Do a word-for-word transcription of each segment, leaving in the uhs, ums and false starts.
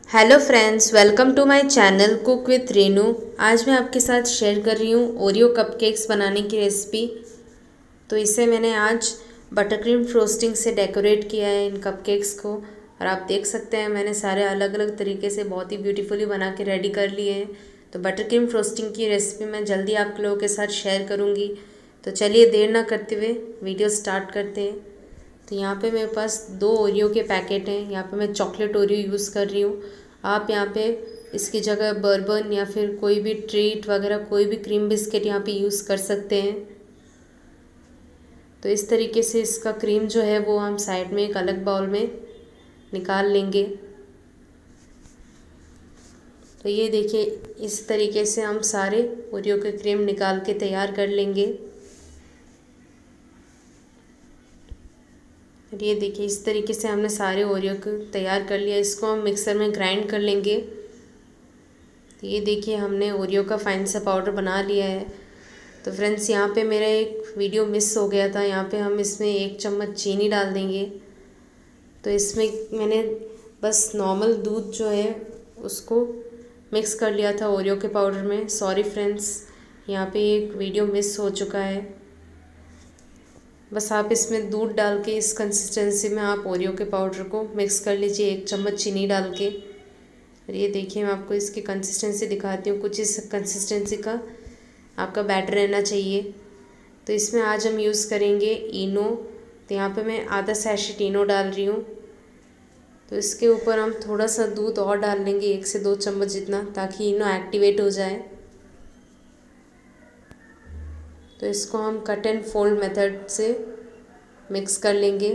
Hello friends, welcome to my channel cook with Renu. आज मैं आपके साथ शेयर कर रही हूँ ओरियो कपकेक्स बनाने की रेसिपी। तो इसे मैंने आज बटर क्रीम फ्रोस्टिंग से डेकोरेट किया है इन कपकेक्स को। और आप देख सकते हैं मैंने सारे अलग अलग तरीके से बहुत ही ब्यूटीफुली बना के रेडी कर लिए हैं। तो बटर क्रीम फ्रोस्टिंग की रेसिपी मैं जल्दी आप लोगों के साथ शेयर करूँगी। तो चलिए देर ना करते हुए वीडियो स्टार्ट करते हैं। तो यहाँ पे मेरे पास दो ओरियो के पैकेट हैं। यहाँ पे मैं चॉकलेट ओरियो यूज़ कर रही हूँ। आप यहाँ पे इसकी जगह बर्बन या फिर कोई भी ट्रीट वगैरह कोई भी क्रीम बिस्किट यहाँ पे यूज़ कर सकते हैं। तो इस तरीके से इसका क्रीम जो है वो हम साइड में एक अलग बाउल में निकाल लेंगे। तो ये देखिए, इस तरीके से हम सारे ओरियो के क्रीम निकाल के तैयार कर लेंगे। और ये देखिए, इस तरीके से हमने सारे ओरियो को तैयार कर लिया। इसको हम मिक्सर में ग्राइंड कर लेंगे। तो ये देखिए, हमने ओरियो का फाइन सा पाउडर बना लिया है। तो फ्रेंड्स, यहाँ पे मेरा एक वीडियो मिस हो गया था। यहाँ पे हम इसमें एक चम्मच चीनी डाल देंगे। तो इसमें मैंने बस नॉर्मल दूध जो है उसको मिक्स कर लिया था ओरियो के पाउडर में। सॉरी फ्रेंड्स, यहाँ पे एक वीडियो मिस हो चुका है। बस आप इसमें दूध डाल के इस कंसिस्टेंसी में आप ओरियो के पाउडर को मिक्स कर लीजिए, एक चम्मच चीनी डाल के। और ये देखिए, मैं आपको इसकी कंसिस्टेंसी दिखाती हूँ। कुछ इस कंसिस्टेंसी का आपका बैटर रहना चाहिए। तो इसमें आज हम यूज़ करेंगे इनो। तो यहाँ पे मैं आधा सैशेट इनो डाल रही हूँ। तो इसके ऊपर हम थोड़ा सा दूध और डाल लेंगे, एक से दो चम्मच जितना, ताकि इनो एक्टिवेट हो जाए। तो इसको हम कट एंड फोल्ड मेथड से मिक्स कर लेंगे।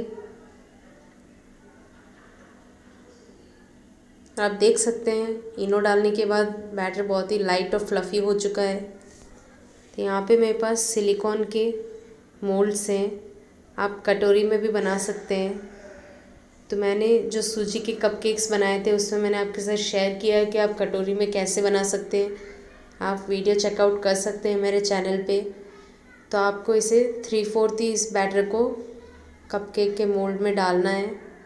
आप देख सकते हैं इनो डालने के बाद बैटर बहुत ही लाइट और फ्लफ़ी हो चुका है। तो यहाँ पे मेरे पास सिलिकॉन के मोल्ड्स हैं, आप कटोरी में भी बना सकते हैं। तो मैंने जो सूजी के कपकेक्स बनाए थे उसमें मैंने आपके साथ शेयर किया है कि आप कटोरी में कैसे बना सकते हैं। आप वीडियो चेकआउट कर सकते हैं मेरे चैनल पे। तो आपको इसे थ्री फोर्थ ही इस बैटर को कपकेक के मोल्ड में डालना है।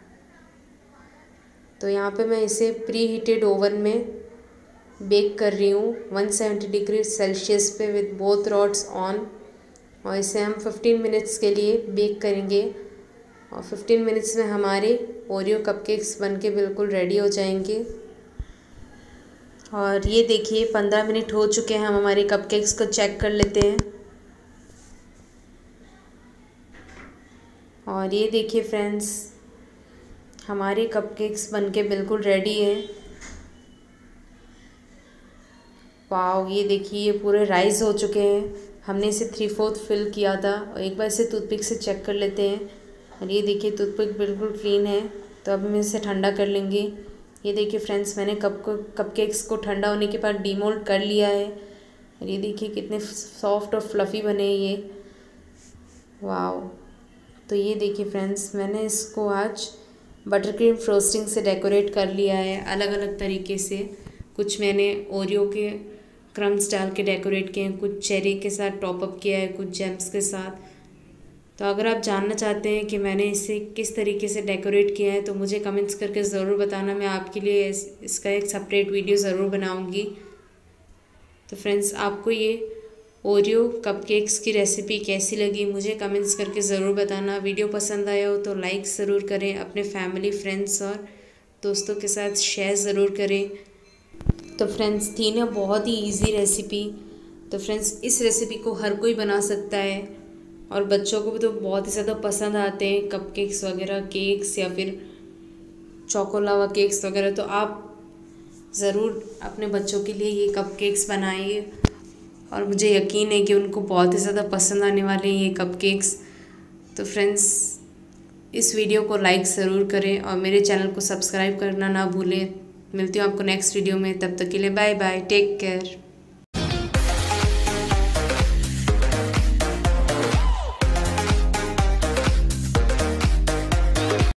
तो यहाँ पे मैं इसे प्री हीटेड ओवन में बेक कर रही हूँ वन सेवेंटी डिग्री सेल्सियस पे विद बोथ रॉड्स ऑन। और इसे हम फिफ्टीन मिनट्स के लिए बेक करेंगे। और फिफ्टीन मिनट्स में हमारे ओरियो कपकेक्स बनके बिल्कुल रेडी हो जाएंगे। और ये देखिए, पंद्रह मिनट हो चुके हैं। हम हमारे कपकेक्स को चेक कर लेते हैं। और ये देखिए फ्रेंड्स, हमारे कपकेक्स बनके बिल्कुल रेडी हैं। वाओ, ये देखिए, ये पूरे राइज हो चुके हैं। हमने इसे थ्री फोर्थ फिल किया था। और एक बार इसे टूथपिक से चेक कर लेते हैं। और ये देखिए, टूथपिक बिल्कुल क्लीन है। तो अब हम इसे ठंडा कर लेंगे। ये देखिए फ्रेंड्स, मैंने कप को कपकेक्स को ठंडा होने के बाद डीमोल्ड कर लिया है। और ये देखिए कितने सॉफ्ट और फ्लफ़ी बने ये। वाओ। तो ये देखिए फ्रेंड्स, मैंने इसको आज बटर क्रीम फ्रोस्टिंग से डेकोरेट कर लिया है अलग अलग तरीके से। कुछ मैंने ओरियो के क्रम्स डाल के डेकोरेट किए हैं, कुछ चेरी के साथ टॉप अप किया है, कुछ जेम्स के साथ। तो अगर आप जानना चाहते हैं कि मैंने इसे किस तरीके से डेकोरेट किया है तो मुझे कमेंट्स करके ज़रूर बताना। मैं आपके लिए इस, इसका एक सेपरेट वीडियो ज़रूर बनाऊँगी। तो फ्रेंड्स, आपको ये ओरियो कपकेक्स की रेसिपी कैसी लगी मुझे कमेंट्स करके ज़रूर बताना। वीडियो पसंद आया हो तो लाइक ज़रूर करें, अपने फैमिली फ्रेंड्स और दोस्तों के साथ शेयर ज़रूर करें। तो फ्रेंड्स, थी ना बहुत ही इजी रेसिपी। तो फ्रेंड्स, इस रेसिपी को हर कोई बना सकता है और बच्चों को भी तो बहुत ही ज़्यादा पसंद आते हैं कपकेक्स वगैरह, केक्स या फिर चोकोलावा केक्स वगैरह। तो आप ज़रूर अपने बच्चों के लिए ये कपकेक्स बनाइए और मुझे यकीन है कि उनको बहुत ही ज़्यादा पसंद आने वाले हैं ये कपकेक्स। तो फ्रेंड्स, इस वीडियो को लाइक ज़रूर करें और मेरे चैनल को सब्सक्राइब करना ना भूलें। मिलती हूँ आपको नेक्स्ट वीडियो में, तब तक के लिए बाय बाय, टेक केयर।